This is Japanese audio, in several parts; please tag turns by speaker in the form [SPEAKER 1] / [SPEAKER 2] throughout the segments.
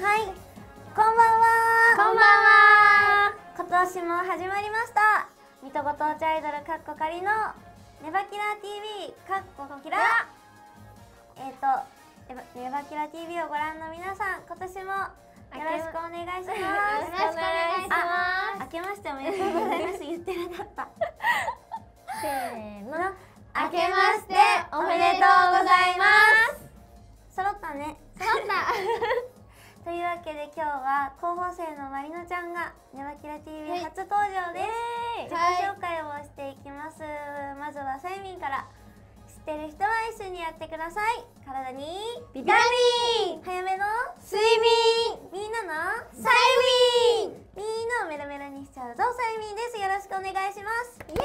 [SPEAKER 1] はい、こんばんは。
[SPEAKER 2] こんばんは。
[SPEAKER 1] 今年も始まりました。水戸ご当地アイドルかっこかりのネバキラ TV かっこキラ。ネバキラ TV をご覧の皆さん、今年もよろしくお願いします。よろしくお願いします。明けましておめでとうございます。言ってなかった。
[SPEAKER 2] せーの。
[SPEAKER 1] 明けましておめでとうございます。揃ったね。
[SPEAKER 2] 揃った。
[SPEAKER 1] というわけで今日は候補生のまりのちゃんがネバキラ TV 初登場です。自己紹介をしていきます。まずはさゆみんから。知ってる人は一緒にやってください。体にビタミン、早めの睡眠、みんなのさゆみん、みんなをメロメロにしちゃうぞさゆみんです。よろしくお願いします。イエ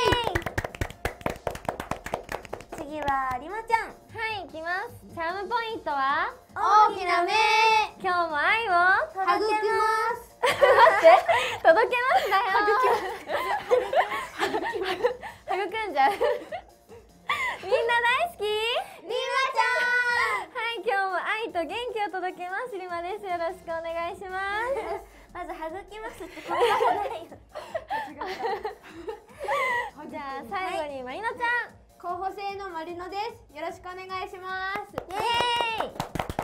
[SPEAKER 1] ーイ。次はりまちゃん。
[SPEAKER 2] はい、いきます。チャームポイントは
[SPEAKER 1] 大きな目。
[SPEAKER 2] 今日も愛を
[SPEAKER 1] 育けます。
[SPEAKER 2] 待って届けますだよ。育んじゃう。みんな大好きりまちゃん。はい、今日も愛と元気を届けますりまです。よろしくお願いします。
[SPEAKER 1] まず育きますって言葉がないよ。
[SPEAKER 2] じゃあ最後にまりのちゃん。
[SPEAKER 3] 候補生のまりのです。よろしくお願いします。
[SPEAKER 1] イエーイ。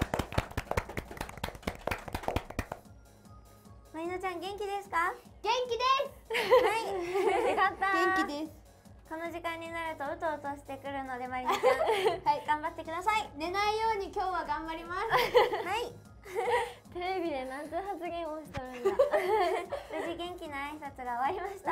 [SPEAKER 1] まりのちゃん元気ですか？
[SPEAKER 3] 元気です。
[SPEAKER 1] はい。
[SPEAKER 2] よかった。
[SPEAKER 3] 元気です。
[SPEAKER 1] この時間になるとうとうとしてくるのでまりのちゃん、はい、頑張ってください。
[SPEAKER 3] 寝ないように今日は頑張ります。
[SPEAKER 1] はい。
[SPEAKER 2] テレビでなんて発言をしとるんだ。
[SPEAKER 1] 無事元気な挨拶が終わりました。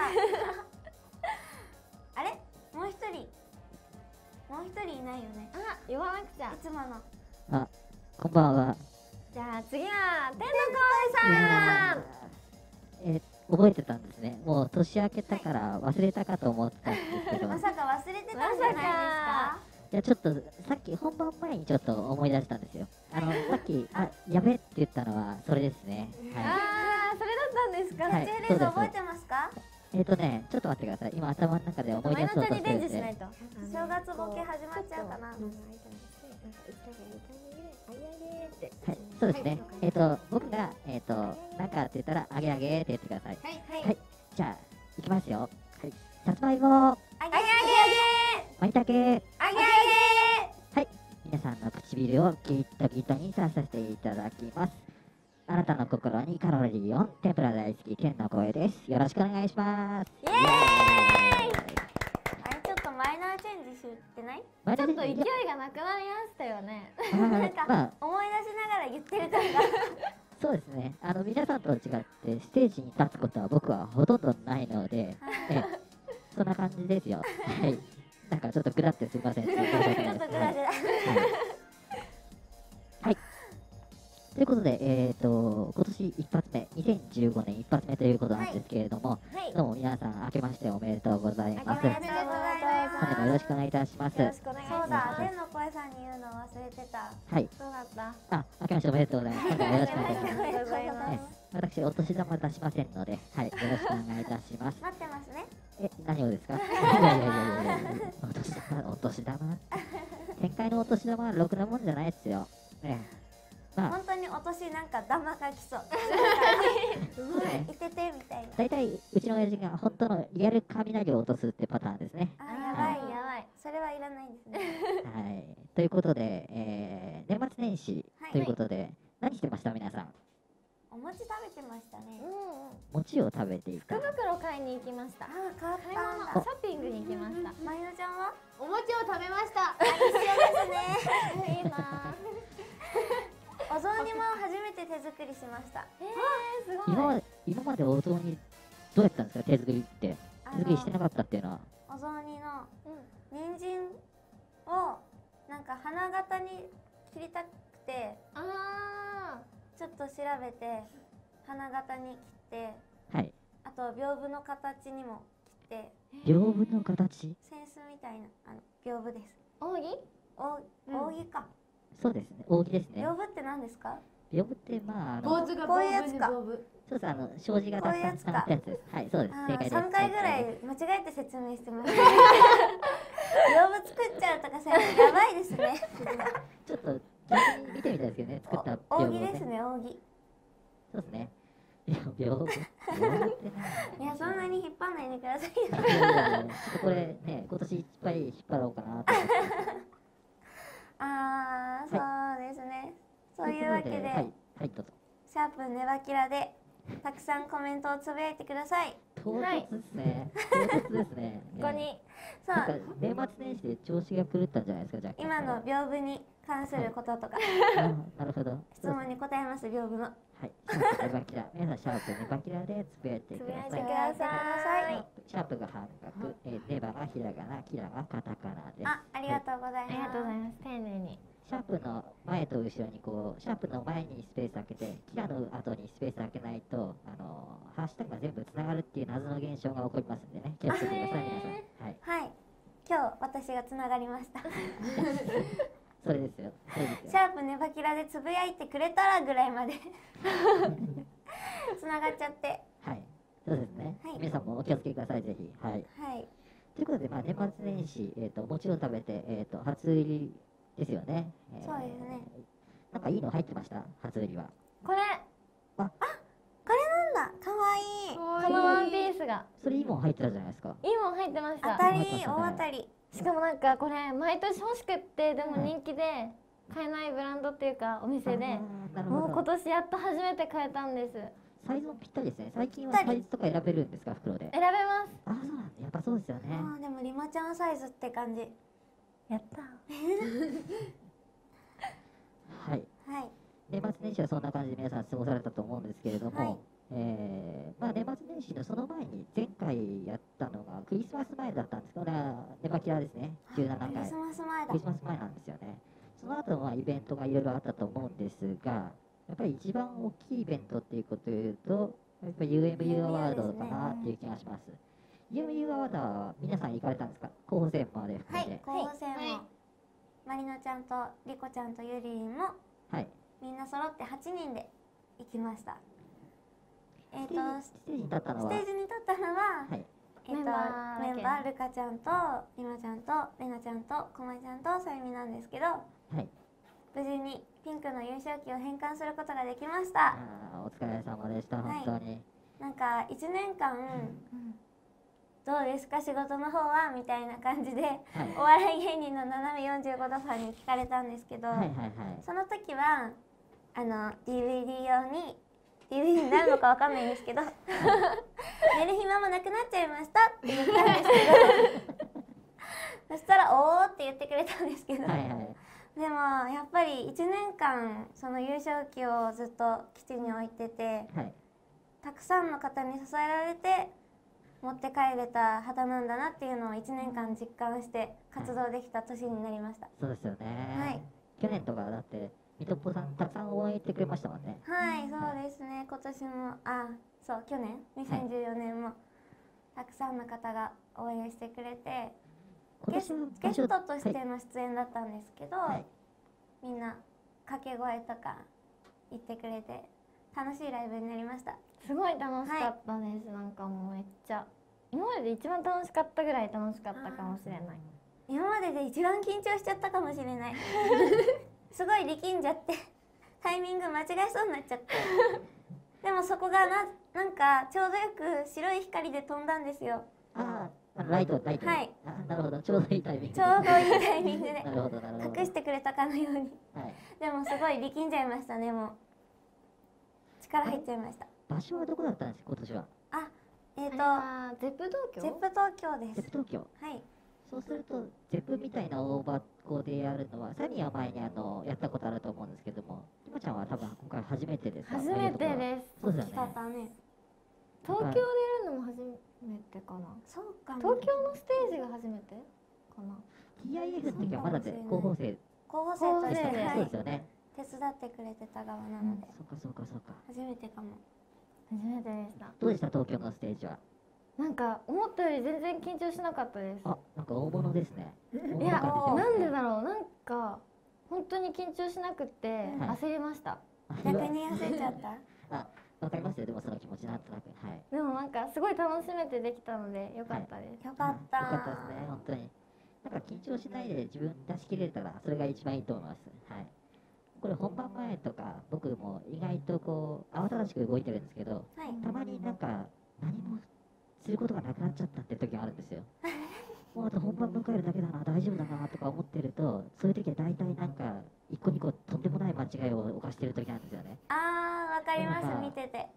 [SPEAKER 1] あれ？もう一人いないよね。
[SPEAKER 2] あ、言わなくちゃ。
[SPEAKER 1] いつもの。
[SPEAKER 4] あ、こんばんは。
[SPEAKER 2] じゃあ次は天の声さん。
[SPEAKER 4] 覚えてたんですね。もう年明けたから忘れたかと思ったんですけど。
[SPEAKER 1] まさか忘れてたんじゃないですか？
[SPEAKER 4] いや、ちょっとさっき本番前にちょっと思い出したんですよ。さっきやべって言ったのはそれですね。はい。
[SPEAKER 2] ああ、それだったんですか。
[SPEAKER 4] はい
[SPEAKER 1] 撮影レース覚えてますか？
[SPEAKER 4] ちょっと待ってください。今頭の中で思い出そうとしてるんで。
[SPEAKER 1] 正月ボケ始まっちゃうかな。
[SPEAKER 4] はい、そうですね。僕がなんかって言ったらあげあげって言ってください。
[SPEAKER 1] はい
[SPEAKER 4] はい。じゃあ行きますよ。はい。さつまいも、
[SPEAKER 1] あげあげ
[SPEAKER 4] まいたけ。
[SPEAKER 1] あげあげ。
[SPEAKER 4] はい。皆さんの唇をギットギットにさせていただきます。あなたの心にカロリーオン、天ぷら大好き天の声です。よろしくお願いします。
[SPEAKER 1] イエーイ。あれちょっとマイナーチェンジしてない？
[SPEAKER 2] ちょっと勢いがなくなりましたよね。
[SPEAKER 1] なんか思い出しながら言ってる感が。
[SPEAKER 4] そうですね。皆さんと違ってステージに立つことは僕はほとんどないので、そんな感じですよ。はい。なんかちょっとグラってすみません。ちょっとグラグラ。はい。ということで、今年一発目、2015年一発目ということなんですけれども、どうも皆さん明けましておめでとうございます。
[SPEAKER 1] おめでとうございます。
[SPEAKER 4] 本年もよろしくお願いいたします。
[SPEAKER 2] よろしくお願いします。
[SPEAKER 1] そうだ、天の声さんに言うの忘れてた。
[SPEAKER 4] はい。
[SPEAKER 2] そうだった。
[SPEAKER 4] 明けましておめでとうございます。本年もよろしくお願いいたします。
[SPEAKER 2] ありがとうございます。
[SPEAKER 4] 私、お年玉出しませんので、はい、よろしくお願いいたします。
[SPEAKER 1] 待ってますね。
[SPEAKER 4] 何をですか？いや、お年玉。展開のお年玉はろくなもんじゃないですよ。
[SPEAKER 1] 本当にお年なんか玉がきそう。いててみたいな。
[SPEAKER 4] 大体うちの親父が本当のリアル雷を落とすってパターンですね。
[SPEAKER 1] あ、やばいやばい。それはいらないですね。
[SPEAKER 4] はい。ということで、年末年始ということで、何してました皆さん？
[SPEAKER 1] お餅食べてましたね。
[SPEAKER 4] 餅を食べていた。
[SPEAKER 2] 福袋買いに行きました。
[SPEAKER 1] あ、変わったんだ。
[SPEAKER 2] ショッピングに行きました。
[SPEAKER 1] まりのちゃんは？
[SPEAKER 3] お餅を食べました。
[SPEAKER 1] 一緒ですね。
[SPEAKER 2] いいな。
[SPEAKER 1] お雑煮も初めて手作りしました。
[SPEAKER 2] すごい。
[SPEAKER 4] 今までお雑煮どうやったんですか？手作りって。手作りしてなかったっていうのは。
[SPEAKER 1] お雑煮の人参をなんか花形に切りたくて、ちょっと調べて花形に切って、
[SPEAKER 4] はい。
[SPEAKER 1] あと屏風の形にも切って。
[SPEAKER 4] 屏風の形？
[SPEAKER 1] 扇子みたいな屏風です。
[SPEAKER 2] 扇？
[SPEAKER 1] 扇か。
[SPEAKER 4] そうですね。扇ですね。
[SPEAKER 1] 屏風って何ですか？
[SPEAKER 4] 屏風って
[SPEAKER 3] 坊主が
[SPEAKER 1] こういうやつか。
[SPEAKER 4] そうです。障子がたくさん使ったやつです。はい、そうです。正解です。
[SPEAKER 1] 3回ぐらい間違えて説明してます。屏風作っちゃうとかさ、やばいですね。
[SPEAKER 4] ちょっと逆に見てみたいですよね。作った屏風。
[SPEAKER 1] 扇ですね、扇。
[SPEAKER 4] そうですね。いや、屏風って
[SPEAKER 1] いや、そんなに引っ張んないでくださいよ。
[SPEAKER 4] ちょっとこれね、今年いっぱい引っ張ろうかなと思って。
[SPEAKER 1] そうですね。そういうわけで、
[SPEAKER 4] はい、はい、どうぞ。
[SPEAKER 1] シャープネバキラでたくさんコメントをつぶやいてください。
[SPEAKER 4] 唐突ですね。唐突ですね。
[SPEAKER 2] ここに
[SPEAKER 1] そう、
[SPEAKER 4] なんか年末年始で調子が狂ったんじゃないですか、じゃあ。
[SPEAKER 1] 今の屏風に関することとか、
[SPEAKER 4] なるほど。
[SPEAKER 1] 質問に答えます、屏風の。
[SPEAKER 4] はい。シャープネバキラ。皆さん、シャープネバキラでつぶやいてください。
[SPEAKER 2] つぶやいてください。
[SPEAKER 4] シャープが半角、ネバがひらがな、キラがカタカナです。
[SPEAKER 1] ありがとうございます。
[SPEAKER 2] ありがとうございます。丁寧に。
[SPEAKER 4] シャープの前と後ろにこう、シャープの前にスペース空けて、キラの後にスペース空けないと、ハッシュタグが全部つながるっていう謎の現象が起こりますんでね、気をつけてください、皆さん。はい。
[SPEAKER 1] はい。今日私がつながりました。
[SPEAKER 4] それですよ。それですよ。
[SPEAKER 1] シャープネバキラでつぶやいてくれたらぐらいまでつながっちゃって。
[SPEAKER 4] はい。そうですね。
[SPEAKER 1] はい
[SPEAKER 4] 皆さんもお気をつけください、ぜひ。はい。
[SPEAKER 1] はい。
[SPEAKER 4] ということで、まあ、年末年始、もちろん食べて、初売りですよね。
[SPEAKER 1] そうですね。
[SPEAKER 4] なんかいいの入ってました初売りは。
[SPEAKER 2] これ
[SPEAKER 1] これなんだ。かわいい。
[SPEAKER 2] このワンピースが
[SPEAKER 4] それいいもん入ってたじゃないですか。
[SPEAKER 2] いいもん入ってました。
[SPEAKER 1] 当たり、大当たり。
[SPEAKER 2] しかもなんかこれ毎年欲しくってでも人気で買えないブランドっていうかお店で
[SPEAKER 4] なる
[SPEAKER 2] もう今
[SPEAKER 4] ほど。
[SPEAKER 2] 年やっと初めて買えたんです。
[SPEAKER 4] サイズもぴったりですね。最近はサイズとか選べるんですか、袋で。
[SPEAKER 2] 選べます。
[SPEAKER 4] あ、そうなんだ。やっぱそうですよね。
[SPEAKER 1] でもリマちゃんサイズって感じ。
[SPEAKER 2] やった。
[SPEAKER 4] はい。
[SPEAKER 1] はい。
[SPEAKER 4] 年末年始はそんな感じで皆さん過ごされたと思うんですけれども、
[SPEAKER 1] はい
[SPEAKER 4] まあ年末年始のその前に前回やったのがクリスマス前だったんですけど、ネバキラですね。17回。
[SPEAKER 1] クリスマス前だ
[SPEAKER 4] クリ。スマス前なんですよね。その後はイベントがいろいろあったと思うんですが、やっぱり一番大きいイベントっていうことを言うと、やっぱり UMU アワードかなっていう気がします。UMU アワードは皆さん行かれたんですか？候補生まで含
[SPEAKER 1] はい
[SPEAKER 4] めて。。
[SPEAKER 1] 候補生も、まりのちゃんとりこちゃんとゆりりんも
[SPEAKER 4] はい。
[SPEAKER 1] みんな揃って8人で行きました。
[SPEAKER 4] ステージに立ったのは、
[SPEAKER 1] ステージに立ったのは、
[SPEAKER 4] はい。
[SPEAKER 1] メンバールカちゃんとりまちゃんとれなちゃんとこまちゃんとさゆみなんですけど、
[SPEAKER 4] はい。
[SPEAKER 1] 無事にピンクの優勝旗を返還することができました。
[SPEAKER 4] お疲れ様でした、
[SPEAKER 1] はい
[SPEAKER 4] 本当に。
[SPEAKER 1] なんか1年間、どうですか仕事の方はみたいな感じで、お笑い芸人の斜め45度さんに聞かれたんですけど、
[SPEAKER 4] はいはいはい。
[SPEAKER 1] その時はDVD 用に DVD になるのかわかんないんですけど寝る暇もなくなっちゃいましたって言ったんですけどそしたら「おー」って言ってくれたんですけど、
[SPEAKER 4] はいはい。
[SPEAKER 1] でもやっぱり1年間その優勝旗をずっと基地に置いてて、
[SPEAKER 4] はい。
[SPEAKER 1] たくさんの方に支えられて持って帰れた旗なんだなっていうのを1年間実感して活動できた年になりました。
[SPEAKER 4] そうですよね。
[SPEAKER 1] はい。
[SPEAKER 4] 去年とかだってみとっぽさんたくさん応援してくれましたもんね。
[SPEAKER 1] はい、そうですね。今年もそう去年2014年もたくさんの方が応援してくれて、ゲストとしての出演だったんですけど、
[SPEAKER 4] はい。
[SPEAKER 1] みんな掛け声とか言ってくれて楽しいライブになりました。
[SPEAKER 2] すごい楽しかったです。なんかもうめっちゃ今までで一番楽しかったぐらい楽しかったかもしれない。
[SPEAKER 1] 今までで一番緊張しちゃったかもしれないすごい力んじゃってタイミング間違えそうになっちゃってでもそこがなんかちょうどよく白い光で飛んだんですよ。
[SPEAKER 4] ライト。
[SPEAKER 1] はい。
[SPEAKER 4] なるほど、ちょうどいいタイミング。
[SPEAKER 1] ちょうどいいタイミングで
[SPEAKER 4] なるほど、なるほど。
[SPEAKER 1] 隠してくれたかのように。
[SPEAKER 4] はい。
[SPEAKER 1] でもすごい力んじゃいましたね、もう。力入っちゃいました。
[SPEAKER 4] 場所はどこだったんですか、今年は。
[SPEAKER 2] ゼップ東京？
[SPEAKER 1] ゼップ東京です。
[SPEAKER 4] ゼップ東京。
[SPEAKER 1] はい。
[SPEAKER 4] そうすると、ゼップみたいな大箱でやるのは、サニーは前にやったことあると思うんですけども、ひまちゃんは多分今回初めてですか？
[SPEAKER 2] 初めてです。
[SPEAKER 4] そうですよね。
[SPEAKER 1] 大きかったね。
[SPEAKER 2] 東京でやるのも初めてかな。
[SPEAKER 1] そうかも。
[SPEAKER 2] 東京のステージが初めてかな。
[SPEAKER 4] TIF の時はまだで候補生
[SPEAKER 1] 候補生として、
[SPEAKER 2] 候補生で
[SPEAKER 1] はい
[SPEAKER 4] そうですよね。
[SPEAKER 1] 手伝ってくれてた側なので、
[SPEAKER 4] そうか。
[SPEAKER 1] 初めてかも。
[SPEAKER 2] 初めてでした。
[SPEAKER 4] どうでした東京のステージは。
[SPEAKER 2] なんか思ったより全然緊張しなかったです。
[SPEAKER 4] なんか大物ですね。
[SPEAKER 2] いや、なんで
[SPEAKER 4] だ
[SPEAKER 2] だろう、なんか本当に緊張しなくて
[SPEAKER 4] はい
[SPEAKER 2] 焦りました。
[SPEAKER 1] 逆に焦っちゃった
[SPEAKER 4] わかりますよ、でもその気持ちなんとなく。はい。
[SPEAKER 2] でもなんかすごい楽しめてできたので良かったです。
[SPEAKER 1] よかった
[SPEAKER 4] よかったですね、本当に。なんか緊張しないで自分出し切れたら、それが一番いいと思います。はい。 これ本番前とか僕も意外とこう慌ただしく動いてるんですけど、
[SPEAKER 1] はい。
[SPEAKER 4] たまになんか何もすることがなくなっちゃったって時があるんですよ。もうあと本番迎えるだけだな、大丈夫だなとか思ってると、そういう時は大体なんか一個二個とんでもない間違いを犯してる時なんですよね。
[SPEAKER 1] あー、わかります、見てて。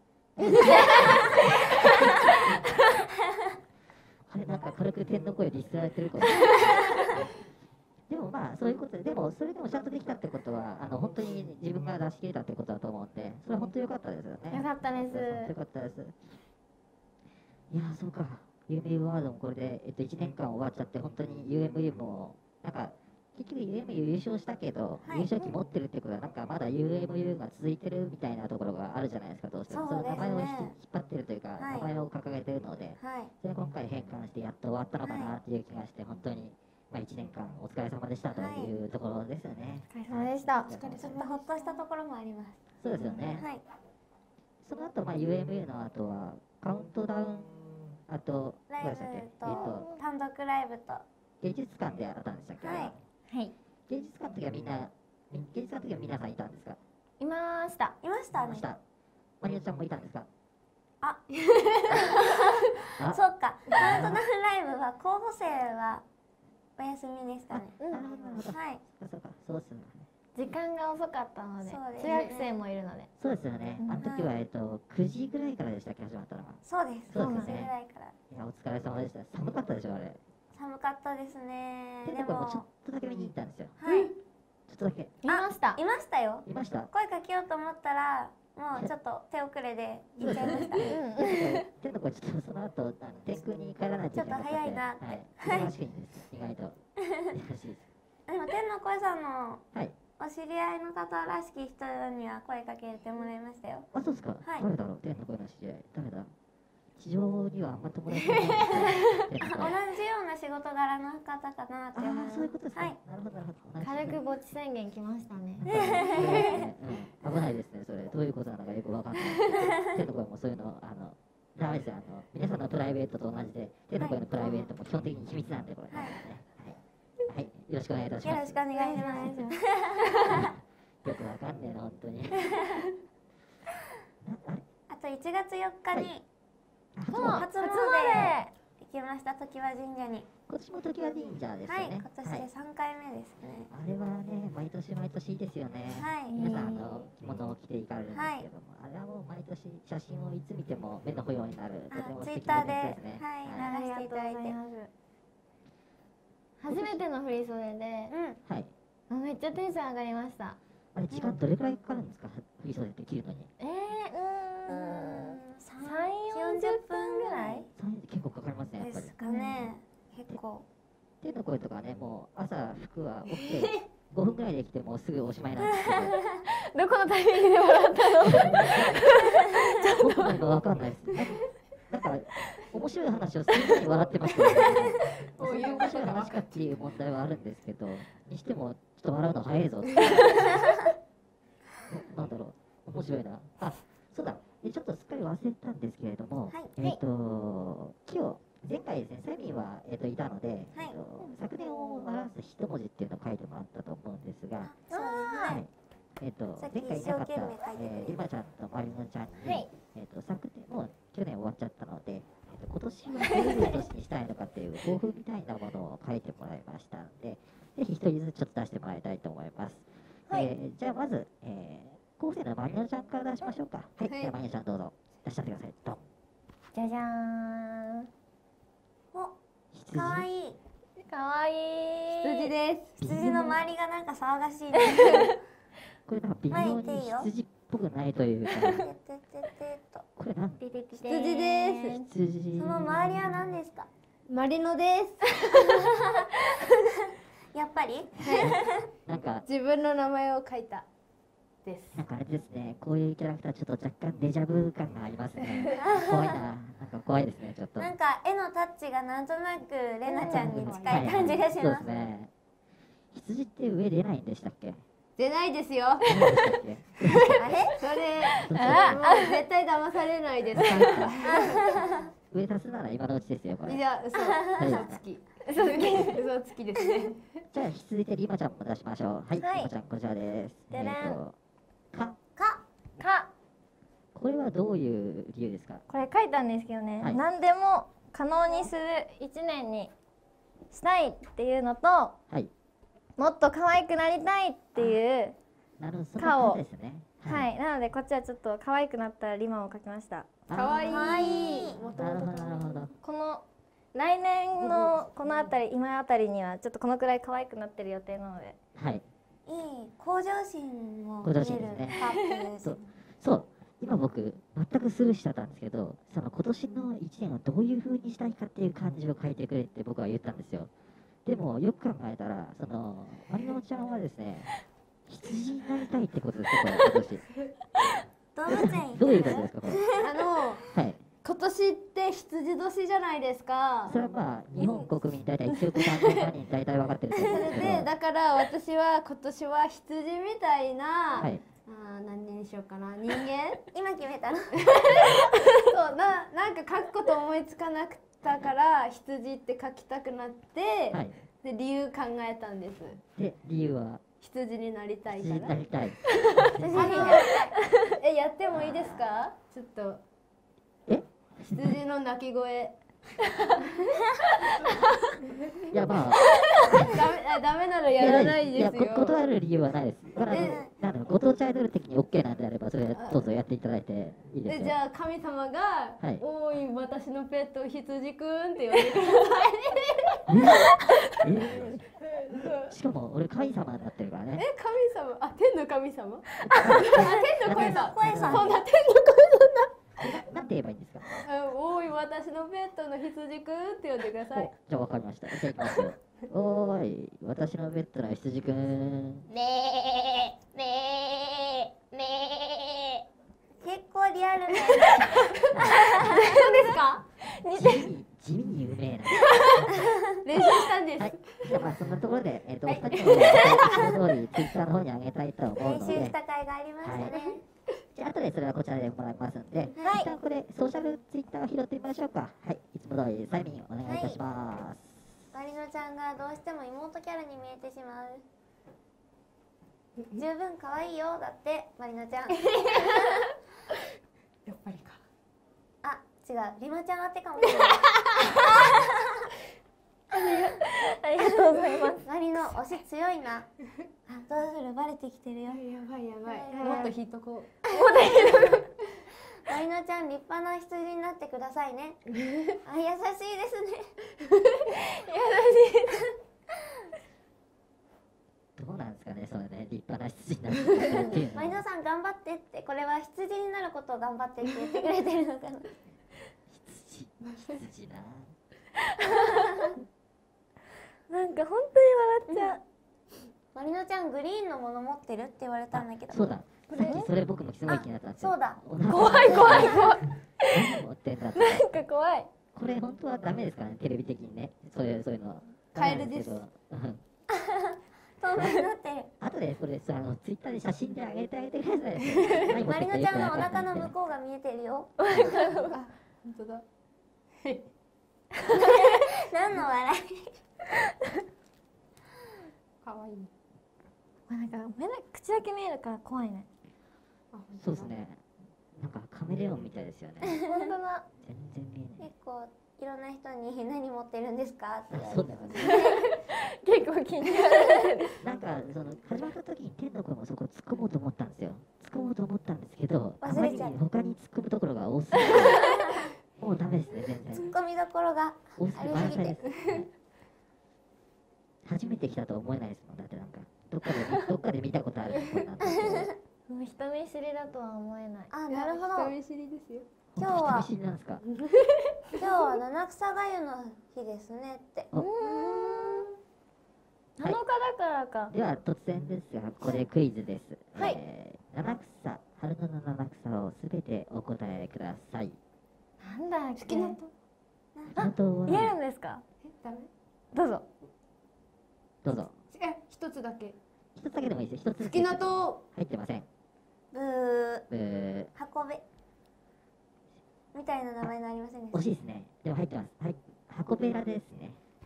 [SPEAKER 4] あれなんか軽く天の声でリスられてるかも。でもまあそういうことで、でもそれでもちゃんとできたってことは本当に自分が出し切れたってことだと思うんで、それは本当に良かったですよね。
[SPEAKER 2] よかったです。
[SPEAKER 4] よかったです。いやーそうか、UMU ワードもこれで、1年間終わっちゃって、本当に UMU もなんか結局 UMU 優勝したけど、
[SPEAKER 1] はい
[SPEAKER 4] 優勝旗持ってるってことはなんかまだ UMU が続いてるみたいなところがあるじゃないですか。どうしても
[SPEAKER 1] そうですね
[SPEAKER 4] の名前を引っ張ってるというか、
[SPEAKER 1] はい
[SPEAKER 4] 名前を掲げてるので、
[SPEAKER 1] はい。
[SPEAKER 4] それは今回返還してやっと終わったのかなっていう気がして、本当に、まあ、1年間お疲れ様でしたというところですよね。
[SPEAKER 2] お疲れ様でした。
[SPEAKER 1] ちょっとほっとしたところもあります。
[SPEAKER 4] そうですよね。
[SPEAKER 1] はい。
[SPEAKER 4] その後、まあ UMU の後はカウントダウン、あと
[SPEAKER 1] ライ
[SPEAKER 4] どうでしたっけ、
[SPEAKER 1] ブと単独ライブと。
[SPEAKER 4] 芸術館でやったんでしたっけ、
[SPEAKER 1] はい
[SPEAKER 2] はい。
[SPEAKER 4] 芸術館の時は芸術館の時は皆さんいたんですか？
[SPEAKER 2] いました。
[SPEAKER 1] いましたね。
[SPEAKER 4] いました。マリオちゃんもいたんですか？
[SPEAKER 1] あ
[SPEAKER 4] あ
[SPEAKER 1] そうか。カウントダウンライブは候補生はお休みでしたね。
[SPEAKER 2] うん
[SPEAKER 4] なるほどなるほど。
[SPEAKER 1] はい。
[SPEAKER 4] そうか、そうっすね。
[SPEAKER 2] 時間が遅かったので、
[SPEAKER 1] そうです
[SPEAKER 2] 中学生もいるので。
[SPEAKER 4] そうですよね。あの時は9時ぐらいからでしたっけ、始まったのは。
[SPEAKER 1] そうです。
[SPEAKER 4] そう
[SPEAKER 1] 9時
[SPEAKER 4] ですね
[SPEAKER 1] ぐらいから。
[SPEAKER 4] いや、お疲れ様でした。寒かったでしょ、あれ。
[SPEAKER 1] 寒かったですね。
[SPEAKER 4] で
[SPEAKER 1] でも
[SPEAKER 4] もちょっとだけ見に行ったんですよ。
[SPEAKER 1] はい。
[SPEAKER 4] ちょっとだけ。
[SPEAKER 2] いました。
[SPEAKER 1] いましたよ。
[SPEAKER 4] いました。
[SPEAKER 1] 声かけようと思ったら、もうちょっと手遅れで行っちゃいました。
[SPEAKER 4] 天の声ちょっとその後、天空に帰らないといけなかったんで。
[SPEAKER 1] ちょっと早いなって
[SPEAKER 4] はい。忙しいんです。意外と。忙しいです。
[SPEAKER 1] でも天の声さんの
[SPEAKER 4] はい。
[SPEAKER 1] お知り合いの方らしき人には声かけてもらいましたよ。
[SPEAKER 4] あ、そうですか。
[SPEAKER 1] はい
[SPEAKER 4] 誰だろう、天の声の知り合い。誰だ。地上にはあんま友達がいないんですよ。
[SPEAKER 1] 同じような仕事柄の方かなって思い
[SPEAKER 4] ああ、
[SPEAKER 1] ます。
[SPEAKER 4] そういうことですか。
[SPEAKER 1] はい。
[SPEAKER 4] なるほど、なるほど。
[SPEAKER 2] 軽く墓地宣言来ましたね。
[SPEAKER 4] うん、危ないですね、それ。どういうことなのかよくわかんない。天の声もそういうの、ダメですよ。皆さんのプライベートと同じで、天の声のプライベートも基本的に秘密なんで、これ。
[SPEAKER 1] はい
[SPEAKER 4] はい。よろしくお願いいたします。
[SPEAKER 1] よろしくお願いします。
[SPEAKER 4] よくわかんねえな、本当に。
[SPEAKER 1] あと1月4日に
[SPEAKER 2] そう、
[SPEAKER 1] 初詣
[SPEAKER 2] 初詣。
[SPEAKER 1] 行きました、常盤神社に。
[SPEAKER 4] 今年も時は神社ですよ
[SPEAKER 1] はい、
[SPEAKER 4] ね。
[SPEAKER 1] 今年で3回目ですね。
[SPEAKER 4] あれはね、毎年毎年いいですよね。
[SPEAKER 1] はい
[SPEAKER 4] 皆さん、着物を着ていかれるんですけども、あれはもう毎年写真をいつ見ても目の保養になる、とても素敵なイ
[SPEAKER 1] ツイッターで、
[SPEAKER 4] ベントですね。
[SPEAKER 1] はい、流していただいて。
[SPEAKER 2] 初めての振り袖で、
[SPEAKER 1] うん。
[SPEAKER 4] はい。
[SPEAKER 2] めっちゃテンション上がりました。
[SPEAKER 4] あれ、時間どれくらいかかるんですか、振り袖って着るのに。
[SPEAKER 2] 3、40分ぐらい
[SPEAKER 4] 結構かかりますね、やっぱり
[SPEAKER 1] です。かね。結構。
[SPEAKER 4] 天の声とかね、もう朝服は起きて5分ぐらいで来てもうすぐおしまいなんですけど、
[SPEAKER 2] どこのタイミングでもらったの
[SPEAKER 4] 僕も今わかんないです。なんか面白い話をするのに笑ってますけど、それが面白い話かっていう問題はあるんですけど、にしてもちょっと笑うの早いぞって。なんだろう、面白いな。あ、そうだ。でちょっとすっかり忘れたんですけれども、
[SPEAKER 1] はい
[SPEAKER 4] 今日前回ですね、サイミンは、いたので、
[SPEAKER 1] はい
[SPEAKER 4] 昨年を表す一文字っていうのを書いてもらったと思うんですが、
[SPEAKER 1] そうですね。さっき
[SPEAKER 4] 前回いなかった、
[SPEAKER 1] 一生懸命書いてくれて
[SPEAKER 4] リマちゃんとマリノちゃんに、
[SPEAKER 2] はい
[SPEAKER 4] 昨年もう去年終わっちゃったので、今年はどういう年にしたいのかっていう抱負みたいなものを書いてもらいましたので、ぜひ一人ずつちょっと出してもらいたいと思います。じゃあまず、後世のマリノちゃんから出しましょうか。はい、じゃあマリノちゃんどうぞ出しちゃってください。ドン。
[SPEAKER 2] じゃじゃーん。
[SPEAKER 1] お、
[SPEAKER 4] 羊
[SPEAKER 1] かわいい。
[SPEAKER 2] かわいい。
[SPEAKER 3] 羊です。
[SPEAKER 1] 羊の周りがなんか騒がしいね。
[SPEAKER 4] これなんか微妙に羊っぽくないというか、
[SPEAKER 1] てってってってっと。
[SPEAKER 4] これなん
[SPEAKER 2] ピリピリ
[SPEAKER 3] 羊です
[SPEAKER 4] 羊。
[SPEAKER 1] その周りは何ですか。
[SPEAKER 3] マリノです。
[SPEAKER 1] やっぱり。
[SPEAKER 4] なんか、
[SPEAKER 3] 自分の名前を書いた。です。
[SPEAKER 4] なんかあれですね、こういうキャラクターちょっと若干デジャブ感がありますね。怖いな、なんか怖いですね、ちょっと。
[SPEAKER 1] なんか絵のタッチがなんとなくレナちゃんに近い感じがし
[SPEAKER 4] そうで
[SPEAKER 1] ますす。
[SPEAKER 4] ね。羊って上出ないんでしたっけ？
[SPEAKER 3] 出ないですよ。
[SPEAKER 1] あ
[SPEAKER 4] 出ないんでしたっけ？
[SPEAKER 1] あれ？
[SPEAKER 3] それ、
[SPEAKER 4] どっちだっ
[SPEAKER 3] もう絶対騙されないです。
[SPEAKER 4] け上足すなら今のうちですよ、これ。
[SPEAKER 3] いや、嘘つき。
[SPEAKER 2] 嘘つき。
[SPEAKER 3] 嘘つきですね。
[SPEAKER 4] じゃあ、続いてリマちゃんも出しましょう。はい、
[SPEAKER 2] はい
[SPEAKER 4] リマちゃん、こちらです。
[SPEAKER 2] でれん
[SPEAKER 4] か。
[SPEAKER 2] か。
[SPEAKER 4] これはどういう理由ですか？
[SPEAKER 2] これ書いたんですけどね、
[SPEAKER 4] はい
[SPEAKER 2] 何でも可能にする1年にしたいっていうのと、
[SPEAKER 4] はい。
[SPEAKER 2] もっと可愛くなりたいっていう、
[SPEAKER 4] なるほど、そ
[SPEAKER 2] 顔
[SPEAKER 4] の顔ですね。
[SPEAKER 2] はい、なのでこっちはちょっと可愛くなったリマを書きました。
[SPEAKER 4] あー。
[SPEAKER 3] 可愛い。
[SPEAKER 1] 可愛い
[SPEAKER 3] もと
[SPEAKER 4] なるほど、
[SPEAKER 3] もと
[SPEAKER 4] なるほど。
[SPEAKER 2] この来年のこのあたり、今あたりにはちょっとこのくらい可愛くなってる予定なので。
[SPEAKER 4] はい。
[SPEAKER 1] いい向上心を
[SPEAKER 4] 向上
[SPEAKER 1] 見
[SPEAKER 4] 心ですね
[SPEAKER 1] れるカップルです
[SPEAKER 4] そう。そう。今僕、全くスルーしちゃったんですけど、その今年の1年をどういう風にしたいかっていう感じを書いてくれって僕は言ったんですよ。でも、よく考えたら、まりのちゃんはですね、羊になりたいってことですよ、これ、今年。
[SPEAKER 1] 動物園行って
[SPEAKER 4] どういうことですか、これ。はい。
[SPEAKER 3] 今年って羊年じゃないですか。
[SPEAKER 4] それはまあ、日本国民大体1億3000万人大体分かってると思うんですけど、
[SPEAKER 3] でだから私は今年は羊みたいな、
[SPEAKER 4] はい。
[SPEAKER 3] 何にしようかな、人間
[SPEAKER 1] 今決めたの
[SPEAKER 3] そうなんか書くこと思いつかなくたから羊って書きたくなって、
[SPEAKER 4] はい。
[SPEAKER 3] で理由考えたんです。
[SPEAKER 4] で、理由は、
[SPEAKER 3] 羊になりたい
[SPEAKER 4] 羊
[SPEAKER 3] から
[SPEAKER 4] になりたい。
[SPEAKER 3] やってもいいですか？ちょっと
[SPEAKER 4] え
[SPEAKER 3] 羊の鳴き声
[SPEAKER 4] いや、まあ、
[SPEAKER 3] ダメならやらないですよ。
[SPEAKER 4] 断る理由はないです。まあなんだろう、ご当地アイドル的に OK なんであれば、それどうぞやっていただいていいですよ。
[SPEAKER 3] じゃあ神様が「
[SPEAKER 4] はい
[SPEAKER 3] おーい私のペット羊くん」って呼んでくだ
[SPEAKER 4] しかも、俺、神様になってるからね。
[SPEAKER 3] 神様、天の神様、天の声さん、
[SPEAKER 1] 声さん
[SPEAKER 3] そんな天の声
[SPEAKER 4] なんて言えばいいんですか？
[SPEAKER 3] さん、おーい私のペットの羊くんって呼んでください。
[SPEAKER 4] おじゃあ、わかりました。じゃあ、いきますよ。おーい、私のベッドの羊くん。
[SPEAKER 1] 結構リアルね
[SPEAKER 3] そうですか？
[SPEAKER 4] 地味に有名な。
[SPEAKER 3] 練習したんです。
[SPEAKER 4] はい。じゃあ、まあ、そんなところで、お二人のいつも通り、ツイッターの方に上げたいと思う
[SPEAKER 1] 練習
[SPEAKER 4] ので
[SPEAKER 1] し、た甲斐がありましたね、
[SPEAKER 4] じゃあ、後でそれはこちらでもらいますんで、
[SPEAKER 1] はい
[SPEAKER 4] 一旦これ、ソーシャルツイッターを拾ってみましょうか。はい。いつも通り、サイミンお願いいたします。
[SPEAKER 1] まりのちゃんがどうしても妹キャラに見えてしまう十分可愛いよだってまりのちゃん
[SPEAKER 3] やっぱりか。
[SPEAKER 1] あ、違うリマちゃんあってかもしれない
[SPEAKER 2] ありがとうございます。
[SPEAKER 1] まりの推し強いなあ、どうするバレてきてるよ
[SPEAKER 3] やばいやばい。
[SPEAKER 1] はい
[SPEAKER 3] もっと引いとこう。
[SPEAKER 1] まりのちゃん立派な羊になってくださいねあ、優しいですね
[SPEAKER 4] どうなんですかね、それね、立派な羊になってるっていうの
[SPEAKER 1] まりのさん頑張ってって、これは羊になることを頑張ってって言ってくれてるのかな
[SPEAKER 4] 羊な。
[SPEAKER 2] なんか本当に笑っちゃう。
[SPEAKER 1] まりのちゃんグリーンのもの持ってるって言われたんだけど
[SPEAKER 4] そうだ。さっきそれ僕もすごい気になったんですよ。
[SPEAKER 1] そうだ
[SPEAKER 2] 怖い怖い怖い。
[SPEAKER 4] 何持ってんだって。
[SPEAKER 2] なんか怖い。
[SPEAKER 4] これ本当はダメですからね、テレビ的にね。そういうの。
[SPEAKER 3] カエルです
[SPEAKER 4] ダメなんけどうん
[SPEAKER 1] 透明になってる
[SPEAKER 4] 後でこれさ、ツイッターで写真で上げてあげてください。何持ってきて
[SPEAKER 1] まりのちゃんのお
[SPEAKER 4] よくわかんないんで
[SPEAKER 1] 腹の向こうが見えてるよ
[SPEAKER 3] あ、本当だ。
[SPEAKER 1] 何の笑い
[SPEAKER 3] 可愛い。
[SPEAKER 2] なんか口だけ見えるから怖いね。
[SPEAKER 3] あ、
[SPEAKER 4] そうですね。なんかカメレオンみたいですよね。
[SPEAKER 2] 本当だ。
[SPEAKER 4] 全然見えない。
[SPEAKER 1] 結構いろんな人に何持ってるんですかって言われて
[SPEAKER 4] そうだよね。
[SPEAKER 2] 結構気になる。
[SPEAKER 4] なんか始まった時に天の声もそこ突っ込もうと思ったんですよ。突っ込もうと思ったんですけど、あまりに他に突っ込むところが多すぎて、もうダメですね、全然。
[SPEAKER 1] ツッコミどころが
[SPEAKER 4] 多すぎて
[SPEAKER 1] ありすぎて
[SPEAKER 4] 満載ですね。初めて来たと思えないですもん。だってなんかどっかで見たことあるこんなんだって
[SPEAKER 2] もう人見知りだとは思えない。
[SPEAKER 1] あ、なるほど
[SPEAKER 3] 人見知りですよ。
[SPEAKER 1] 今日は
[SPEAKER 4] 本当人見知りなんですか。
[SPEAKER 1] 今日は七草がゆの日ですねって
[SPEAKER 4] お
[SPEAKER 2] 7日だからか。
[SPEAKER 4] では突然ですが、これクイズです。
[SPEAKER 2] はい
[SPEAKER 4] 七草、春の七草をすべてお答えください。
[SPEAKER 2] なんだっけ。
[SPEAKER 3] 好きなと。
[SPEAKER 4] あとは
[SPEAKER 2] 言えるんですか。
[SPEAKER 3] ダメ。
[SPEAKER 2] どうぞ。
[SPEAKER 4] どうぞ。
[SPEAKER 3] 一つだけ。
[SPEAKER 4] 一つだけでもいいですよ。一つ
[SPEAKER 3] 好きなと。
[SPEAKER 4] 入ってません。
[SPEAKER 1] ブー
[SPEAKER 4] ブー。
[SPEAKER 1] 運べみたいな名前のありませんでした
[SPEAKER 4] 惜しいですね。でも入ってます。はい。箱べらですね。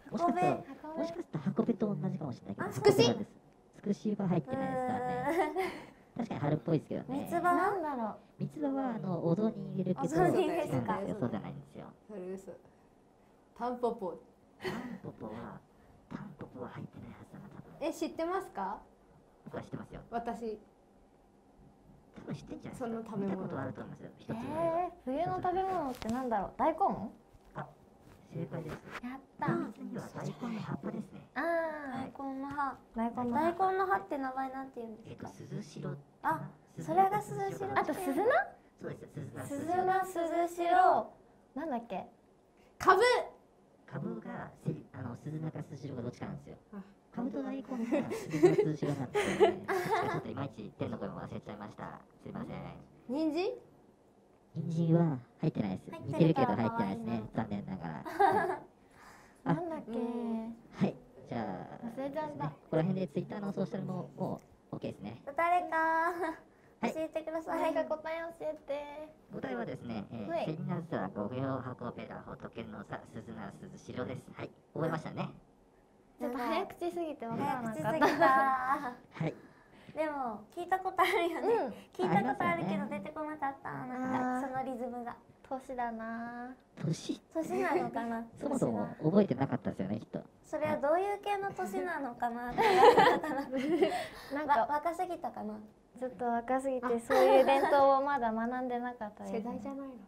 [SPEAKER 4] もしかすると箱べと同じかもしれないけど、
[SPEAKER 3] つくし
[SPEAKER 4] そうです。つくしは入ってないですからね。確かに春っぽいですけどね。
[SPEAKER 1] 三つ葉は
[SPEAKER 2] なんだろ
[SPEAKER 4] 三つ葉はお雑煮に入れるけど、
[SPEAKER 1] お雑煮ですか
[SPEAKER 4] 違うんですよ。そうじゃないんですよ。
[SPEAKER 3] それ嘘。タンポポ。
[SPEAKER 4] タンポポは入ってないはずだな、多分。
[SPEAKER 3] 知ってますか？
[SPEAKER 4] 僕は知ってますよ。
[SPEAKER 3] 私。
[SPEAKER 4] 多分知ってんじゃないですか。
[SPEAKER 3] その食べ物
[SPEAKER 4] 見たことあると思いますよ。一つぐらいは。
[SPEAKER 2] 冬の食べ物ってなんだろう。大根？
[SPEAKER 4] 正解です。
[SPEAKER 2] やった。
[SPEAKER 4] 次は大根の葉っぱですね。
[SPEAKER 2] あ
[SPEAKER 1] 大根の葉。
[SPEAKER 2] 大根の
[SPEAKER 1] 大根の葉って名前なんて言うんですか？
[SPEAKER 4] 鈴代。
[SPEAKER 1] あ、それが鈴代。
[SPEAKER 2] あと鈴菜？
[SPEAKER 4] そうです。
[SPEAKER 2] 鈴菜、鈴代。なんだっけ？
[SPEAKER 3] カブ。
[SPEAKER 4] カブが鈴菜か鈴代かどっちかなんですよ。
[SPEAKER 3] あ
[SPEAKER 4] カブと大根が鈴菜鈴代なんですよね。ちょっといまいち天の声も忘れちゃいました。すいません。
[SPEAKER 3] 人参？
[SPEAKER 4] 人参は入ってないです。似てるけど入ってないですね。残念ながら。
[SPEAKER 2] なんだっけ？
[SPEAKER 4] はい。じゃあ、
[SPEAKER 2] 忘れちゃった。
[SPEAKER 4] ここら辺でツイッターのソーシャルももう OK ですね。
[SPEAKER 1] 誰か
[SPEAKER 4] はい
[SPEAKER 1] 教えてください。
[SPEAKER 2] 誰か答え教えて。
[SPEAKER 4] 答えはですね、
[SPEAKER 2] はい
[SPEAKER 4] セリナズラ、五行箱べら、仏のさ、鈴菜、鈴代です。はい。覚えましたね。
[SPEAKER 2] ちょっと早口すぎてわから
[SPEAKER 1] 早
[SPEAKER 2] なかった。
[SPEAKER 1] 口すぎた。
[SPEAKER 4] はい。
[SPEAKER 1] でも聞いたことあるよね。
[SPEAKER 2] うん。
[SPEAKER 1] 聞いたことあるけど出てこなかった。なん
[SPEAKER 2] あー
[SPEAKER 1] かそのリズムが。
[SPEAKER 2] 年だな。
[SPEAKER 4] 年
[SPEAKER 1] 年なのかな。
[SPEAKER 4] そもそも覚えてなかったですよね、きっと。
[SPEAKER 1] それはどういう系の年なのかなって思ったかな。
[SPEAKER 2] なんか
[SPEAKER 1] 若すぎたかな。
[SPEAKER 2] ちょっと若すぎてそういう伝統をまだ学んでなかったです。
[SPEAKER 3] 世代じゃないのか。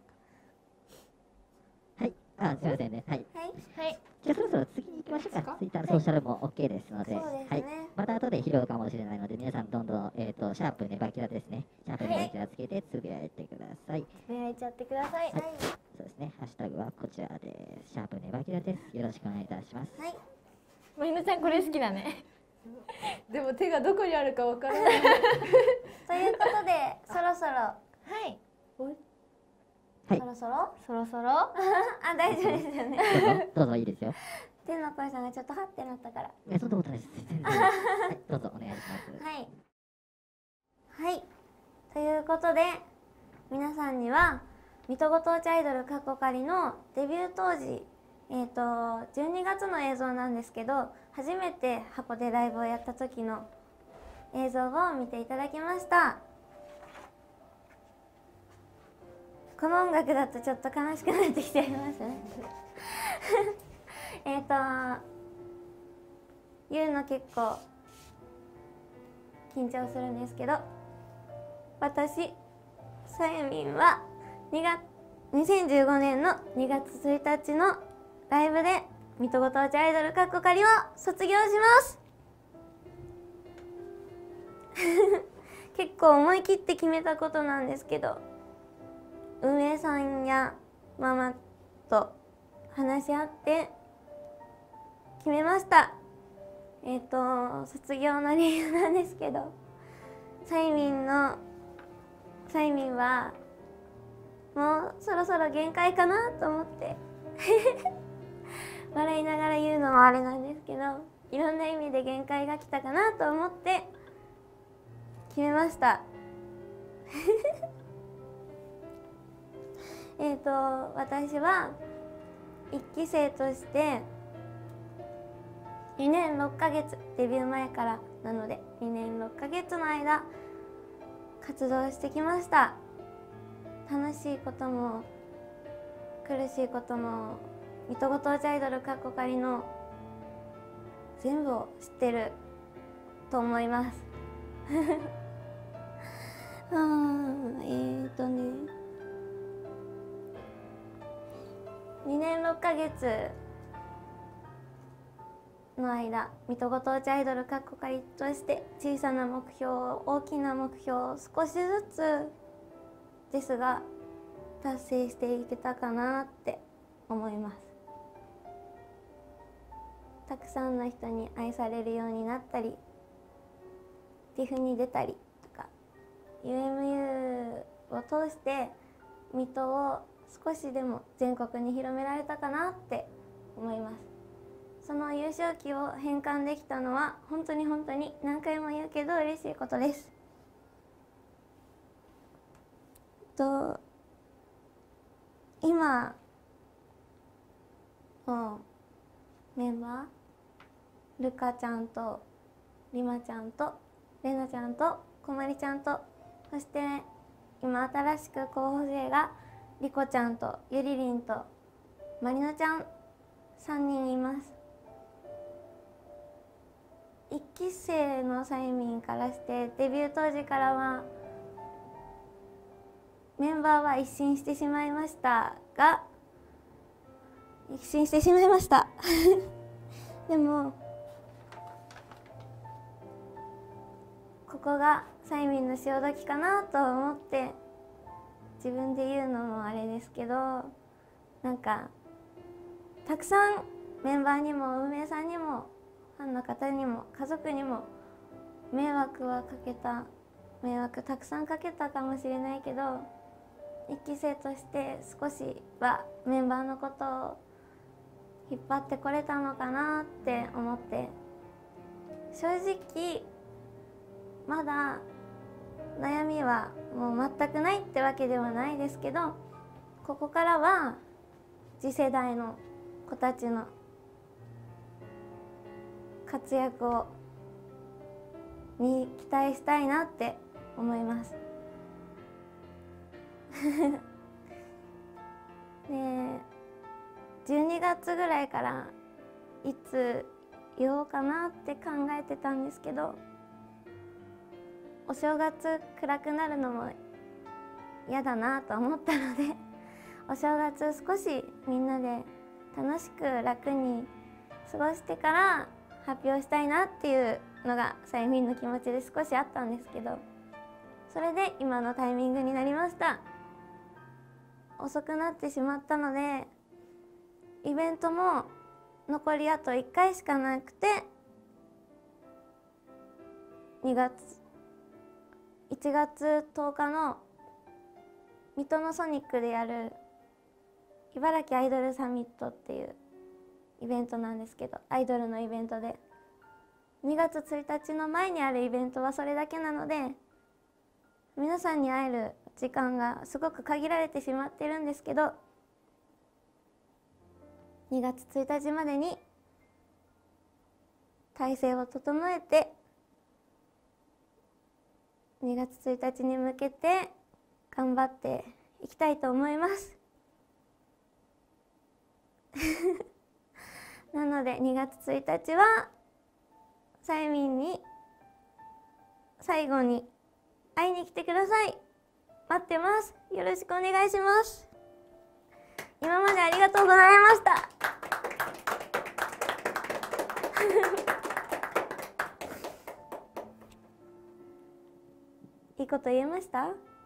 [SPEAKER 4] はい。すいませんね。はい。
[SPEAKER 1] はい。
[SPEAKER 2] はい。
[SPEAKER 4] じゃあそろそろ次に行きましょうか。ツイッターのソーシャルも OK ですので。
[SPEAKER 1] そうですね
[SPEAKER 4] はい。また後で拾うかもしれないので、皆さんどんどん、シャープネバキラですね。シャープネバキラつけてつぶやいてください。
[SPEAKER 2] つぶやいちゃってください。
[SPEAKER 1] はい。
[SPEAKER 4] そうですね。ハッシュタグはこちらです。シャープネバキラです。よろしくお願いいたします。
[SPEAKER 1] はい。
[SPEAKER 2] まゆのちゃんこれ好きだね。
[SPEAKER 3] でも手がどこにあるかわからない。
[SPEAKER 1] ということでそろそろ
[SPEAKER 2] はい。
[SPEAKER 4] はい
[SPEAKER 1] そろそろ
[SPEAKER 2] そろそろ。
[SPEAKER 1] あ大丈夫ですよね。
[SPEAKER 4] どうぞいいですよ。
[SPEAKER 1] 天の声さんがちょっとハッてなったから。
[SPEAKER 4] そんなことないです。全然はい。どうぞお願いします。
[SPEAKER 1] はい。はい。ということで皆さんには水戸ご当地アイドルカッコカリのデビュー当時12月の映像なんですけど、初めて箱でライブをやった時の映像を見ていただきました。この音楽だとちょっと悲しくなってきちゃいますね。言うの結構緊張するんですけど、私さゆみんは2015年の2月1日のライブで水戸ご当地アイドルカッコカリを卒業します。結構思い切って決めたことなんですけど、運営さんやママと話し合って決めました。卒業の理由なんですけど、さゆみんはもうそろそろ限界かなと思って笑いながら言うのもあれなんですけど、いろんな意味で限界が来たかなと思って決めました。私は1期生として2年6ヶ月、デビュー前からなので2年6ヶ月の間活動してきました。楽しいことも苦しいことも水戸ご当地アイドルカッコカリの全部を知ってると思います。2年6ヶ月の間、水戸ご当地アイドルカッコカリとして小さな目標、大きな目標を少しずつですが達成していけたかなって思います。たくさんの人に愛されるようになったり、TIFF に出たりとか UMU を通して水戸を少しでも全国に広められたかなって思います。その優勝旗を返還できたのは本当に何回も言うけど嬉しいことです。今もうメンバー、ルカちゃんとリマちゃんとレナちゃんとこまりちゃんと、そして今新しく候補生がリコちゃんとゆりりんとまりなちゃん3人います。1期生のサイミンからしてデビュー当時からはメンバーは一新してしまいましたでもここがサイミンの潮時かなと思って自分で言うのもあれですけど、なんかたくさんメンバーにも運営さんにもファンの方にも家族にも迷惑たくさんかけたかもしれないけど、1期生として少しはメンバーのことを引っ張ってこれたのかなって思って、正直まだ悩みはもう全くないってわけではないですけど、ここからは次世代の子たちの活躍に期待したいなって思いますで、12月ぐらいからいつ言おうかなって考えてたんですけど、お正月暗くなるのも嫌だなと思ったのでお正月少しみんなで楽しく楽に過ごしてから発表したいなっていうのがサイミンの気持ちで少しあったんですけど、それで今のタイミングになりました。遅くなってしまったのでイベントも残りあと1回しかなくて、1月10日の水戸のソニックでやる茨城アイドルサミットっていうイベントなんですけど、アイドルのイベントで2月1日の前にあるイベントはそれだけなので、皆さんに会える時間がすごく限られてしまってるんですけど、2月1日までに体制を整えて2月1日に向けて頑張っていきたいと思いますなので2月1日はサイミンに最後に会いに来てください。待ってます。よろしくお願いします。今までありがとうございましたいいこと言えました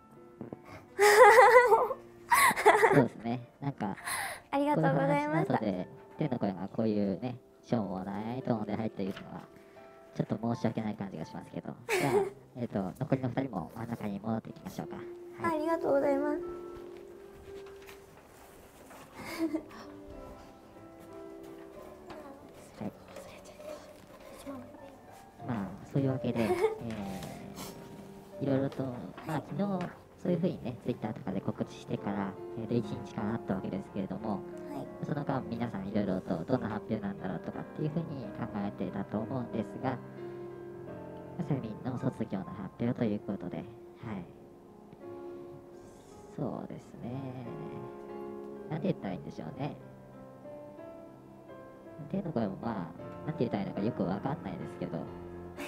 [SPEAKER 4] そうですね。なんか
[SPEAKER 1] ありがとうございました。
[SPEAKER 4] こういう話の後で天の声がこういうね、しょうもないトーンで入っているのはちょっと申し訳ない感じがしますけど、じゃあ、残りの2人も真ん中に戻っていきましょうか。はい、
[SPEAKER 1] ありがとうございます
[SPEAKER 4] はい、まあそういうわけで、いろいろと、まあ昨日そういうふうにね、ツイッターとかで告知してから、1日間あったわけですけれども、
[SPEAKER 1] はい、
[SPEAKER 4] その間皆さんいろいろとどんな発表なんだろうとかっていうふうに考えてたと思うんですが、サイミンの卒業の発表ということで、はい、そうですね、なんて言ったらいいんでしょうね。天の声もまあ、なんて言ったらいいのかよくわかんないですけど、はい。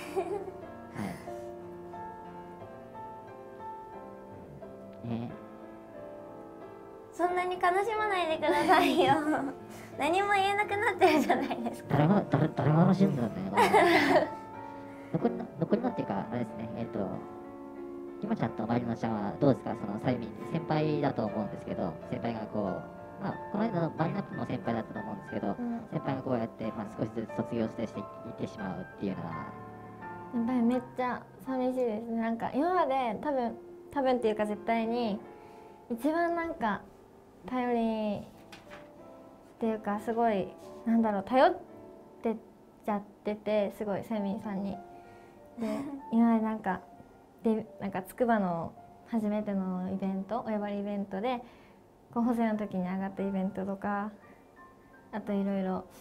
[SPEAKER 4] ね、
[SPEAKER 1] そんなに悲しまないでくださいよ何も言えなくなってるじゃないですか。
[SPEAKER 4] 誰が楽しんだんだよ残りのっていうか、あれですね、ひまちゃんとまりのちゃんはどうですか、そのサイミン、先輩だと思うんですけど、先輩がこう、まあ、この間のマリナップも先輩だったと思うんですけど、先輩がこうやって、まあ、少しずつ卒業していってしまうっていうのは、
[SPEAKER 2] やっぱりめっちゃ寂しいですね。なんか今まで多分っていうか絶対に一番なんか頼りっていうか、すごいなんだろう、頼ってちゃってて、すごいセミンさんに。で今までなんか筑波の初めてのイベント、お呼ばれイベントで候補生の時に上がったイベントとか、あといろいろ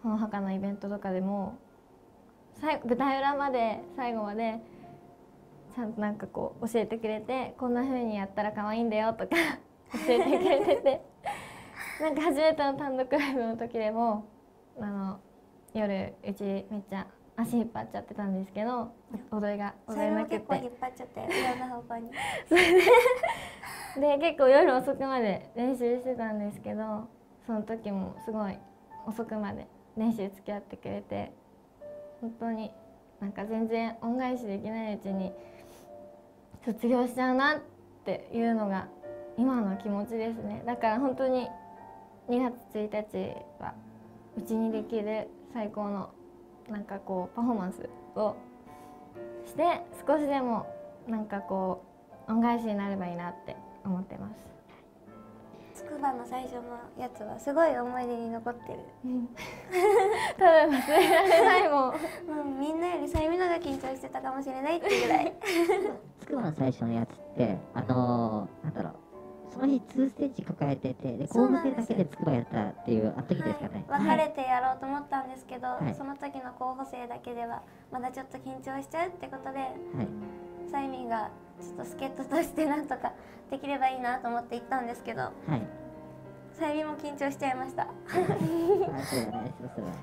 [SPEAKER 2] この墓のイベントとかでも舞台裏まで最後までちゃんとなんかこう教えてくれて、こんな風にやったら可愛いんだよとか教えてくれててなんか初めての単独ライブの時でも夜うちめっちゃ足引っ張っちゃってたんですけど、踊れなくて、
[SPEAKER 1] それも結構引っ張っちゃっていろんな方向に
[SPEAKER 2] で結構夜遅くまで練習してたんですけど、その時もすごい遅くまで練習付き合ってくれて、本当になんか全然恩返しできないうちに卒業しちゃうなっていうのが今の気持ちですね。だから本当に2月1日はうちにできる最高のなんかこうパフォーマンスをして少しでもなんかこう恩返しになればいいなって思ってます。
[SPEAKER 1] つくばの最初のやつはすごい思い出に残ってる。
[SPEAKER 2] 多分忘れられないもん。
[SPEAKER 1] みんなよりさゆみのが緊張してたかもしれないっていうぐらい
[SPEAKER 4] つくばの最初のやつってなんだろう、その日2ステージ抱えてて、で候補生だけでつくばやったっていうあの時ですかね。
[SPEAKER 1] はい、別れてやろうと思ったんですけど、
[SPEAKER 4] はい、
[SPEAKER 1] その時の候補生だけではまだちょっと緊張しちゃうってことで、
[SPEAKER 4] はい、
[SPEAKER 1] さゆみがちょっと助っ人としてなんとかできればいいなと思って行ったんですけど、はい、さゆみも緊張しちゃいました。
[SPEAKER 4] そうだね、そうだね。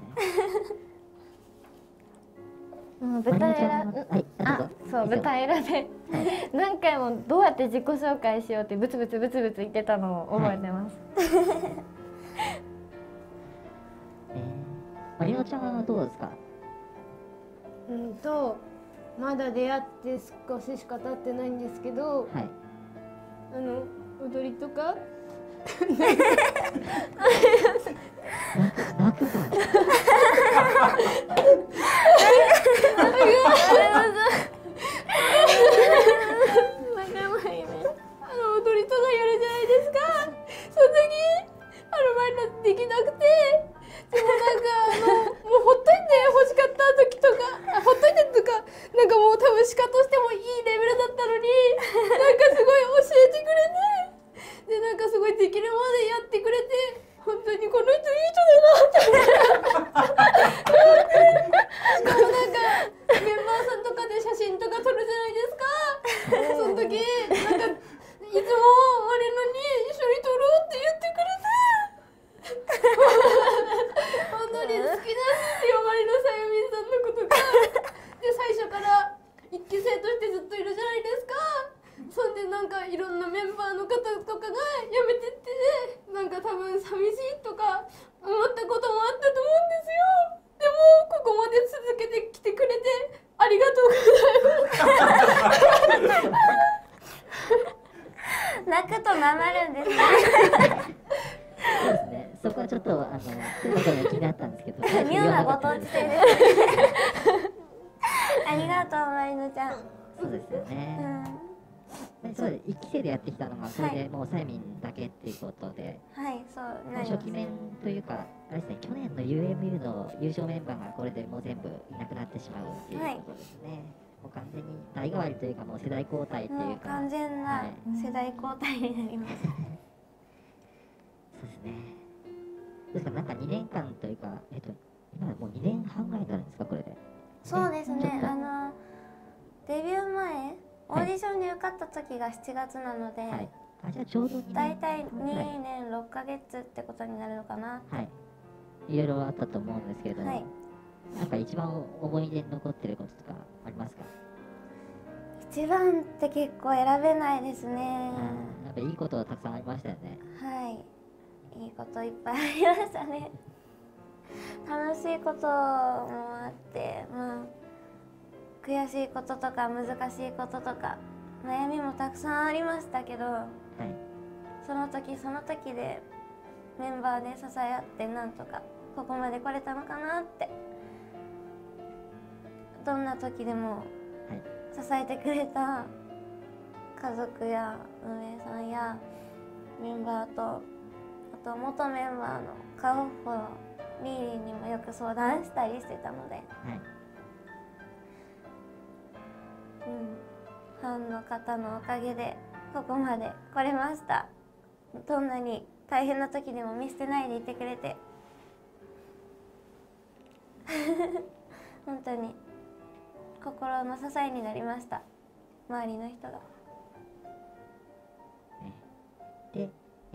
[SPEAKER 2] 舞台裏、そう舞台裏で何回もどうやって自己紹介しようってブツブツ言ってたのを覚えてます。
[SPEAKER 4] まりのちゃんはどうですか？
[SPEAKER 3] まだ出会って少ししか経ってないんですけど、はい、踊りとか
[SPEAKER 4] 泣くか
[SPEAKER 3] 踊りとかやるじゃないですか。その時マリナできなくて、でももうほっといて欲しかった時とか、ほっといてとかなんかもう多分シカとしてもいいレベルだったのに、なんかすごい教えてくれて、でなんかすごいできるまでやってくれて、本当にこの人いい人だなってしかもなんかメンバーさんとかで写真とか撮るじゃないですか。その時なんかいつもマリナに一緒に撮ろうって言ってくれて本当に好きなんですよ、マリナさゆみさんのことが。で最初から一期生としてずっといるじゃないですか。そんでなんかいろんなメンバーの方とかが辞めてって、なんか多分寂しいとか思ったこともあったと思うんですよ。でもここまで続けてきてくれてありがとうございます
[SPEAKER 1] 泣くとなまるんですね。
[SPEAKER 4] そうですね。そこはちょっとということで気になったんですけど。
[SPEAKER 1] 妙なご当地性です。ありがとうまりのちゃん。
[SPEAKER 4] そうですよね。そう一期生でやってきたのがそれでもうさゆみんだけっていうことで、
[SPEAKER 1] はい、そう
[SPEAKER 4] 初期面というかあれですね、去年の UMU の優勝メンバーがこれでもう全部いなくなってしまうっていうことですね。もう完全に代替わりというかもう世代交代というか、
[SPEAKER 1] 完全な世代交代になります。そう
[SPEAKER 4] ですね。ですからなんか2年間というか今もう2年半ぐらいになるんですかこれで。
[SPEAKER 1] そうですね。デビュー前オーディションに受かった時が7月なので、
[SPEAKER 4] じゃあちょうど2年
[SPEAKER 1] 大体2年6ヶ月ってことになるのかな。
[SPEAKER 4] はい。いろいろあったと思うんですけれども、なんか一番思い出に残ってることとかありますか？
[SPEAKER 1] 一番って結構選べないですね。
[SPEAKER 4] やっぱいいことがたくさんありましたよね。
[SPEAKER 1] はい、いいこといっぱいありましたね。楽しいこともあって、悔しいこととか難しいこととか悩みもたくさんありましたけど、その時その時でメンバーで支え合ってなんとかここまで来れたのかなって、どんな時でも支えてくれた家族や運営さんやメンバーと、あと元メンバーのカオフォリーリーにもよく相談したりしてたので、ファンの方のおかげでここまで来れました。どんなに大変な時でも見捨てないでいてくれて本当に心の支えになりました、周りの人が。
[SPEAKER 4] で、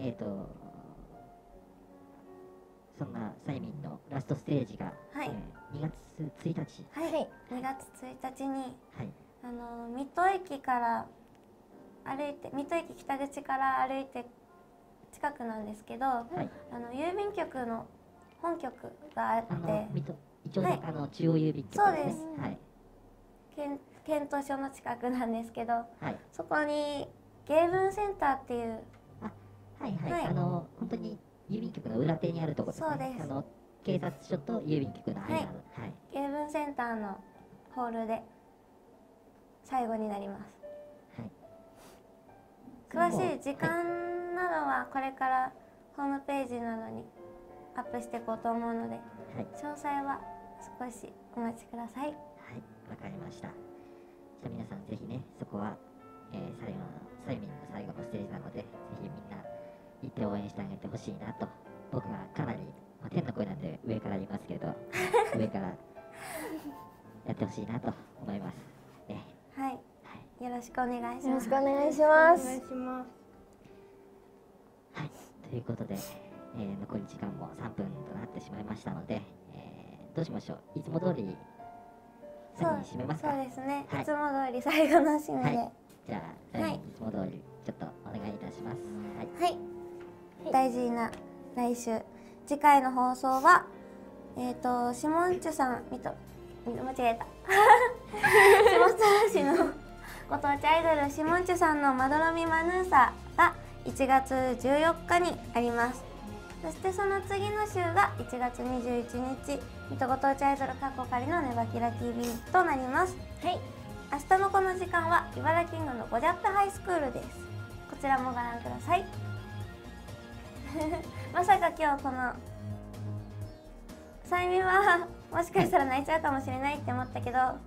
[SPEAKER 4] そんなサイミンのラストステージが、
[SPEAKER 1] はい、
[SPEAKER 4] 2月1日。
[SPEAKER 1] はい、2月1日に、
[SPEAKER 4] はい、
[SPEAKER 1] 水戸駅から歩いて、水戸駅北口から歩いて近くなんですけど、はい、郵便局の本局があって、
[SPEAKER 4] 一応中の中央郵便局ですね。そうです。はい。
[SPEAKER 1] 県図書の近くなんですけど、
[SPEAKER 4] はい、
[SPEAKER 1] そこに芸文センターっていう、
[SPEAKER 4] はいはい、本当に郵便局の裏手にあるところですね。そうです。警察署と郵便局の間の、はい、
[SPEAKER 1] 芸文センターのホールで最後になります。はい、詳しい時間などはこれからホームページなどにアップしていこうと思うので、はい、詳細は少しお待ちください。はい、
[SPEAKER 4] わかりました。じゃあ皆さんぜひね、そこは、サイミンの最後のステージなので、ぜひみんな行って応援してあげてほしいなと。僕がかなり、天の声なんで上から言いますけど、上からやってほしいなと思います。ね、
[SPEAKER 1] はい、はい、よろしくお願いします。
[SPEAKER 2] よろしくお願いします。
[SPEAKER 3] お願いします。
[SPEAKER 4] はい、ということで、残り時間も3分となってしまいましたので、どうしましょう。いつも通り最後に締めますか。
[SPEAKER 1] そうですね、
[SPEAKER 4] はい、
[SPEAKER 1] いつも通り最後の締めで、
[SPEAKER 4] はい、じゃあ最後にいつも通りちょっとお願いいたします。
[SPEAKER 1] はい、はい、大事な来週次回の放送はシモンチュさん間違えた下津市のご当地アイドルシモンチュさんのまどろみマヌーサが1月14日にあります。そしてその次の週が1月21日水戸ご当地アイドルカッコ仮のネバキラ TV となります。はい、明日のこの時間は茨城キングのゴジャップハイスクールです。こちらもご覧くださいまさか今日このサイミはもしかしたら泣いちゃうかもしれないって思ったけど、はい、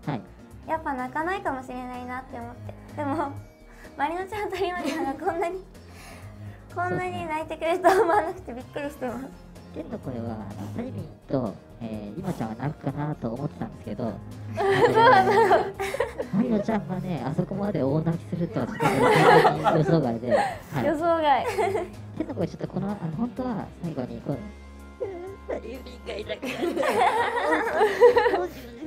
[SPEAKER 1] やっぱ泣かないかもしれないなって思って、でもまりのちゃんとりまちゃんがこんなに泣いてくれると思わなくてびっくりしてます。
[SPEAKER 4] 天の声はサイミンと、りまちゃんは泣くかなと思ってたんですけど、まりのちゃんがね、あそこまで大泣きするとはちょっと予想外で、はい、
[SPEAKER 2] 予想外
[SPEAKER 4] 天の声ちょっと本当は最後にこうサイミンがいなくなっちゃう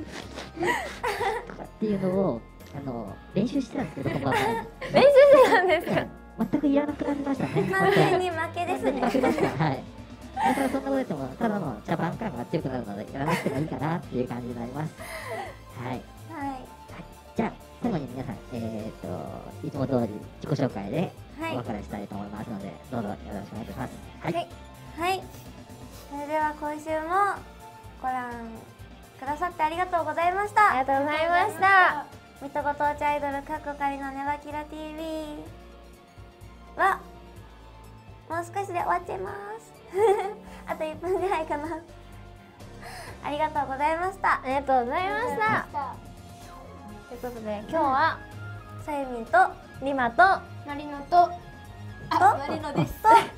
[SPEAKER 4] っていうのを練習してたんですけど、本番前に
[SPEAKER 2] 練習してたんですか。
[SPEAKER 4] 全くいらなくなりましたね。
[SPEAKER 1] 完全に負けですね。
[SPEAKER 4] 負けました。はい。だからそんなこと言ってもただの茶番感が強くなるのでやらなくてもいいかなっていう感じになります。はい。はい。じゃあ最後に皆さんいつも通り自己紹介でお別れしたいと思いますので、どうぞよろしくお願いします。はい。
[SPEAKER 1] はい。それでは今週もご覧くださってありがとうございました。
[SPEAKER 2] ありがとうございました。
[SPEAKER 1] 水戸ご当地アイドルカッコ仮のネバキラ TV はもう少しで終わっちゃいますあと1分ぐらいかなありがとうございました。
[SPEAKER 2] ありがとうございました。ということで今日は
[SPEAKER 1] さゆみんと
[SPEAKER 2] りまと
[SPEAKER 3] まりのとまりのです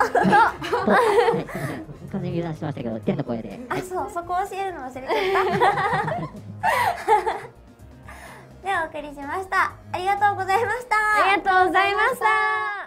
[SPEAKER 4] 完全に油断してましたけど、天の声で。
[SPEAKER 1] そう、そこ教えるの忘れてたでお送りしました。ありがとうございました。
[SPEAKER 2] ありがとうございました。